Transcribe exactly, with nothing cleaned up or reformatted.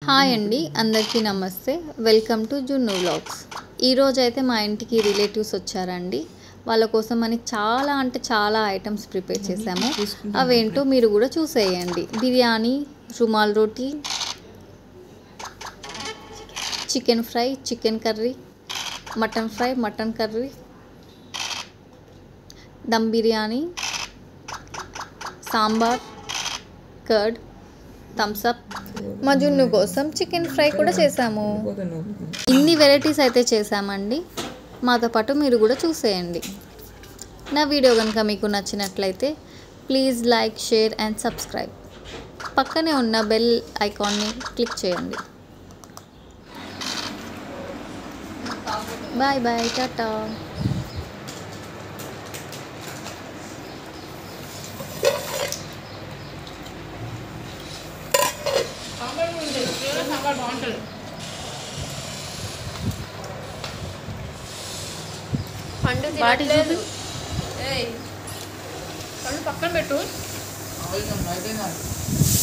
Hi అండి, అందరికీ నమస్తే. Welcome to Junnu vlogs. ఈరోజు అయితే మా ఇంటికి రిలేటివ్స్ వచ్చారండి. వాళ్ళ కోసం అని చాలా అంటే చాలా ఐటమ్స్ ప్రిపేర్ చేశాము. అవేంటో మీరు కూడా చూసేయండి. Biryani, rumal roti, chicken fry, chicken curry, mutton fry, mutton curry, dum biryani, sambar, curd, Thums Up. మా జున్ను కోసం చికెన్ ఫ్రై కూడా చేసాము. ఇన్ని వెరైటీస్ అయితే చేసామండి. మాతో పాటు మీరు కూడా చూసేయండి. నా వీడియో కనుక మీకు నచ్చినట్లయితే please like, share and subscribe. పక్కనే ఉన్న బెల్ ఐకాన్ని క్లిక్ చేయండి. బాయ్ బాయ్, టాటా. పండు తినట్లేదు. ఏయ్ పండు పక్కన పెట్టు.